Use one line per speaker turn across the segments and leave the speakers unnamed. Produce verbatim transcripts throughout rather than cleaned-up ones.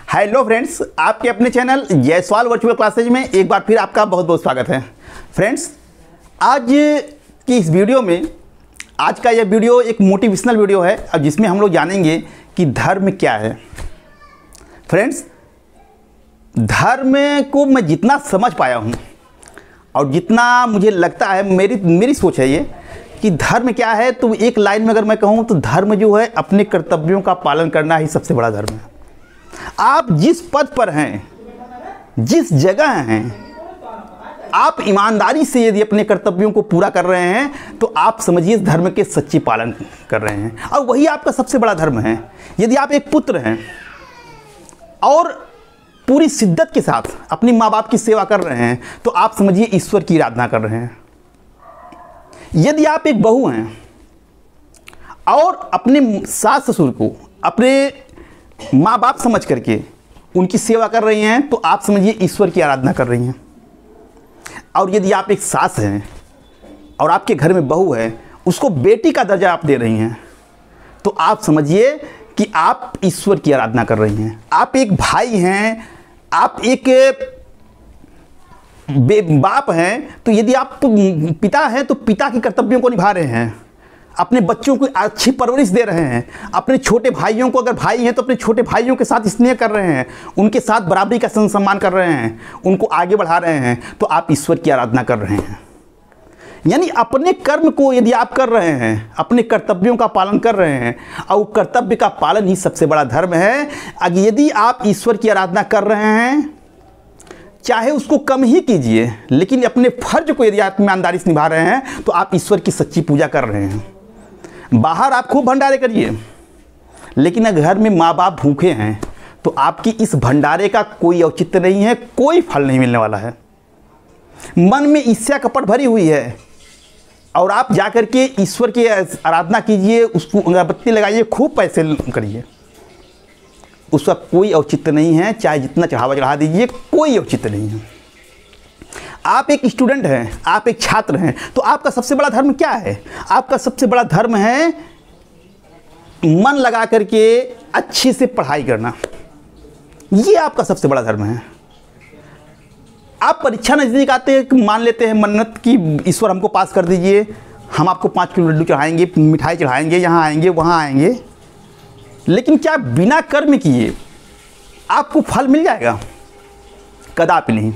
Hello friends, आपके अपने channel Jaiswal virtual classes में एक बार फिर आपका बहुत बहुत स्वागत है। फ्रेंड्स, आज की इस वीडियो में आज का यह वीडियो एक मोटिवेशनल वीडियो है, अब जिसमें हम लोग जानेंगे कि धर्म क्या है। फ्रेंड्स, धर्म को मैं जितना समझ पाया हूँ और जितना मुझे लगता है, मेरी मेरी सोच है ये कि धर्म क्या है, तो एक लाइन में अगर मैं कहूँ तो धर्म जो है अपने कर्तव्यों का पालन करना ही सबसे बड़ा धर्म है। आप जिस पद पर हैं, जिस जगह हैं, आप ईमानदारी से यदि अपने कर्तव्यों को पूरा कर रहे हैं तो आप समझिए धर्म के सच्ची पालन कर रहे हैं और वही आपका सबसे बड़ा धर्म है। यदि आप एक पुत्र हैं और पूरी शिद्दत के साथ अपनी माँ बाप की सेवा कर रहे हैं तो आप समझिए ईश्वर की आराधना कर रहे हैं। यदि आप एक बहू हैं और अपने सास ससुर को अपने माँ बाप समझ करके उनकी सेवा कर रही हैं तो आप समझिए ईश्वर की आराधना कर रही हैं। और यदि आप एक सास हैं और आपके घर में बहू है, उसको बेटी का दर्जा आप दे रही हैं तो आप समझिए कि आप ईश्वर की आराधना कर रही हैं। आप एक भाई हैं, आप एक बाप हैं, तो यदि आप पिता हैं तो पिता के कर्तव्यों को निभा रहे हैं, अपने बच्चों को अच्छी परवरिश दे रहे हैं, अपने छोटे भाइयों को, अगर भाई हैं तो अपने छोटे भाइयों के साथ स्नेह कर रहे हैं, उनके साथ बराबरी का सम्मान कर रहे हैं, उनको आगे बढ़ा रहे हैं, तो आप ईश्वर की आराधना कर रहे हैं। यानी अपने कर्म को यदि आप कर रहे हैं, अपने कर्तव्यों का पालन कर रहे हैं, और कर्तव्य का पालन ही सबसे बड़ा धर्म है। अगर यदि आप ईश्वर की आराधना कर रहे हैं, चाहे उसको कम ही कीजिए, लेकिन अपने फर्ज को यदि आप ईमानदारी से निभा रहे हैं तो आप ईश्वर की सच्ची पूजा कर रहे हैं। बाहर आप खूब भंडारे करिए, लेकिन अगर घर में माँ बाप भूखे हैं तो आपकी इस भंडारे का कोई औचित्य नहीं है, कोई फल नहीं मिलने वाला है। मन में ईर्ष्या कपट भरी हुई है और आप जाकर के ईश्वर की आराधना कीजिए, उसको अगरबत्ती लगाइए, खूब पैसे करिए, उसका कोई औचित्य नहीं है। चाहे जितना चढ़ावा चढ़ा दीजिए, कोई औचित्य नहीं है। आप एक स्टूडेंट हैं, आप एक छात्र हैं, तो आपका सबसे बड़ा धर्म क्या है? आपका सबसे बड़ा धर्म है मन लगा करके अच्छे से पढ़ाई करना। ये आपका सबसे बड़ा धर्म है। आप परीक्षा नज़दीक आते हैं, मान लेते हैं मन्नत की ईश्वर हमको पास कर दीजिए, हम आपको पाँच किलो लड्डू चढ़ाएंगे, मिठाई चढ़ाएंगे, यहाँ आएंगे वहाँ आएंगे, लेकिन क्या बिना कर्म किए आपको फल मिल जाएगा? कदापि नहीं।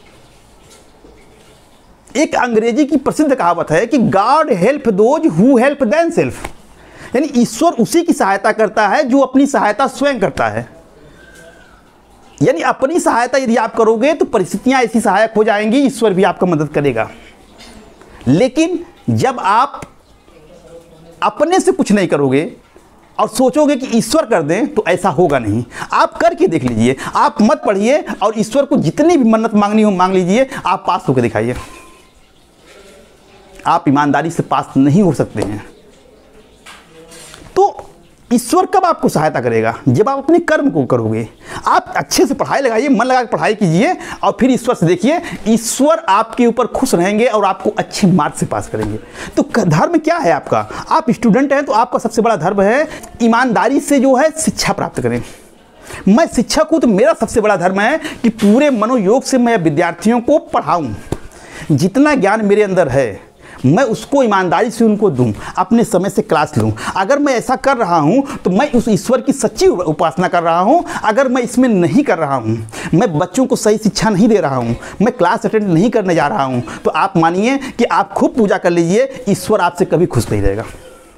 एक अंग्रेजी की प्रसिद्ध कहावत है कि God help those who help them self, यानी ईश्वर उसी की सहायता करता है जो अपनी सहायता स्वयं करता है। यानी अपनी सहायता यदि आप करोगे तो परिस्थितियां ऐसी सहायक हो जाएंगी, ईश्वर भी आपका मदद करेगा। लेकिन जब आप अपने से कुछ नहीं करोगे और सोचोगे कि ईश्वर कर दें, तो ऐसा होगा नहीं। आप करके देख लीजिए, आप मत पढ़िए और ईश्वर को जितनी भी मन्नत मांगनी हो मांग लीजिए, आप पास होकर दिखाइए। आप ईमानदारी से पास नहीं हो सकते हैं तो ईश्वर कब आपको सहायता करेगा? जब आप अपने कर्म को करोगे। आप अच्छे से पढ़ाई लगाइए, मन लगा के पढ़ाई कीजिए और फिर ईश्वर से देखिए, ईश्वर आपके ऊपर खुश रहेंगे और आपको अच्छे मार्क्स से पास करेंगे। तो धर्म क्या है आपका? आप स्टूडेंट हैं तो आपका सबसे बड़ा धर्म है ईमानदारी से जो है शिक्षा प्राप्त करें। मैं शिक्षक हूँ तो मेरा सबसे बड़ा धर्म है कि पूरे मनोयोग से मैं विद्यार्थियों को पढ़ाऊँ। जितना ज्ञान मेरे अंदर है मैं उसको ईमानदारी से उनको दूं, अपने समय से क्लास लूं। अगर मैं ऐसा कर रहा हूं तो मैं उस ईश्वर की सच्ची उपासना कर रहा हूं। अगर मैं इसमें नहीं कर रहा हूं, मैं बच्चों को सही शिक्षा नहीं दे रहा हूं, मैं क्लास अटेंड नहीं करने जा रहा हूं, तो आप मानिए कि आप खूब पूजा कर लीजिए, ईश्वर आपसे कभी खुश नहीं रहेगा।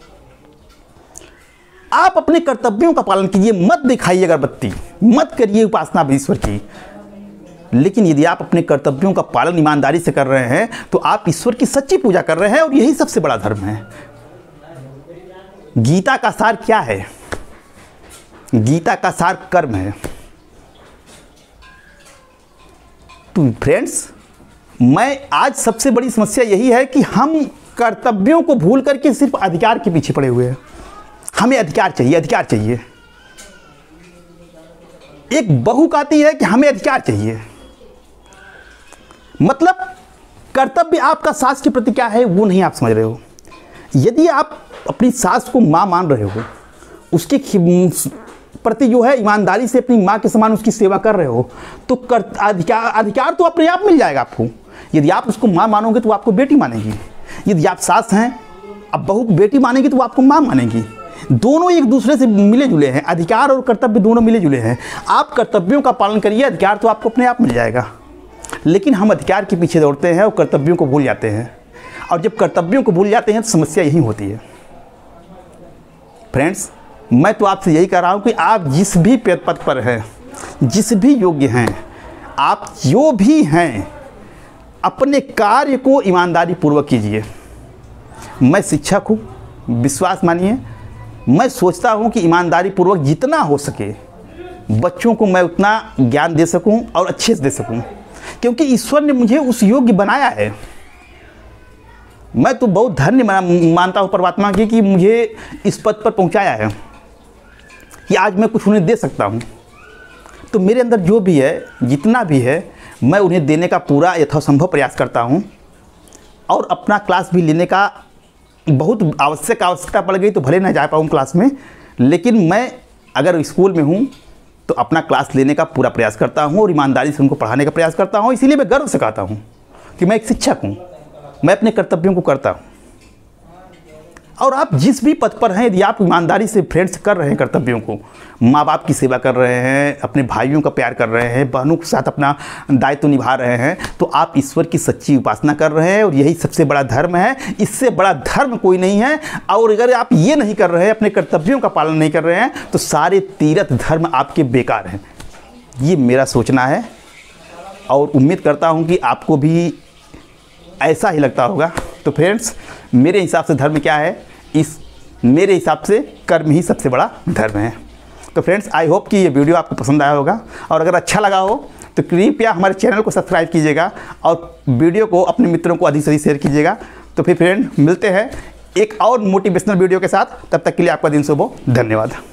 आप अपने कर्तव्यों का पालन कीजिए, मत दिखाइए अगरबत्ती, मत करिए उपासना ईश्वर की। लेकिन यदि आप अपने कर्तव्यों का पालन ईमानदारी से कर रहे हैं तो आप ईश्वर की सच्ची पूजा कर रहे हैं और यही सबसे बड़ा धर्म है। गीता का सार क्या है? गीता का सार कर्म है। तो फ्रेंड्स, मैं आज सबसे बड़ी समस्या यही है कि हम कर्तव्यों को भूल करके सिर्फ अधिकार के पीछे पड़े हुए हैं। हमें अधिकार चाहिए, अधिकार चाहिए। एक बहू कहती है कि हमें अधिकार चाहिए, मतलब कर्तव्य आपका सास के प्रति क्या है वो नहीं आप समझ रहे हो। यदि आप अपनी सास को माँ मान रहे हो, उसके प्रति जो है ईमानदारी से अपनी माँ के समान उसकी सेवा कर रहे हो तो कर अधिकार अधिकार तो अपने आप मिल जाएगा आपको। यदि आप उसको माँ मानोगे तो आपको बेटी मानेगी, यदि आप सास हैं अब बहू को बेटी मानेगी तो आपको माँ मानेगी। दोनों एक दूसरे से मिले जुले हैं, अधिकार और कर्तव्य दोनों मिले जुले हैं। आप कर्तव्यों का पालन करिए, अधिकार तो आपको अपने आप मिल जाएगा। लेकिन हम अधिकार के पीछे दौड़ते हैं और कर्तव्यों को भूल जाते हैं, और जब कर्तव्यों को भूल जाते हैं तो समस्या यही होती है। फ्रेंड्स, मैं तो आपसे यही कह रहा हूँ कि आप जिस भी पद पर हैं, जिस भी योग्य हैं, आप जो भी हैं, अपने कार्य को ईमानदारी पूर्वक कीजिए। मैं शिक्षक हूँ, विश्वास मानिए, मैं सोचता हूँ कि ईमानदारी पूर्वक जितना हो सके बच्चों को मैं उतना ज्ञान दे सकूँ और अच्छे से दे सकूँ, क्योंकि ईश्वर ने मुझे उस योग्य बनाया है। मैं तो बहुत धन्य मानता हूँ परमात्मा की कि मुझे इस पद पर पहुँचाया है कि आज मैं कुछ उन्हें दे सकता हूँ। तो मेरे अंदर जो भी है, जितना भी है, मैं उन्हें देने का पूरा यथासंभव प्रयास करता हूँ। और अपना क्लास भी लेने का बहुत आवश्यक आवश्यकता पड़ गई तो भले ना जा पाऊँ क्लास में, लेकिन मैं अगर स्कूल में हूँ तो अपना क्लास लेने का पूरा प्रयास करता हूँ और ईमानदारी से उनको पढ़ाने का प्रयास करता हूँ। इसीलिए मैं गर्व से कहता हूँ कि मैं एक शिक्षक हूँ, मैं अपने कर्तव्यों को करता हूँ। और आप जिस भी पद पर हैं, यदि आप ईमानदारी से फ्रेंड्स कर रहे हैं कर्तव्यों को, माँ बाप की सेवा कर रहे हैं, अपने भाइयों का प्यार कर रहे हैं, बहनों के साथ अपना दायित्व निभा रहे हैं, तो आप ईश्वर की सच्ची उपासना कर रहे हैं और यही सबसे बड़ा धर्म है। इससे बड़ा धर्म कोई नहीं है। और अगर आप ये नहीं कर रहे हैं, अपने कर्तव्यों का पालन नहीं कर रहे हैं, तो सारे तीर्थ धर्म आपके बेकार हैं। ये मेरा सोचना है और उम्मीद करता हूँ कि आपको भी ऐसा ही लगता होगा। तो फ्रेंड्स, मेरे हिसाब से धर्म क्या है? इस मेरे हिसाब से कर्म ही सबसे बड़ा धर्म है। तो फ्रेंड्स, आई होप कि ये वीडियो आपको पसंद आया होगा, और अगर अच्छा लगा हो तो कृपया हमारे चैनल को सब्सक्राइब कीजिएगा और वीडियो को अपने मित्रों को अधिक से अधिक शेयर कीजिएगा। तो फिर फ्रेंड, मिलते हैं एक और मोटिवेशनल वीडियो के साथ। तब तक के लिए आपका दिन शुभ हो। धन्यवाद।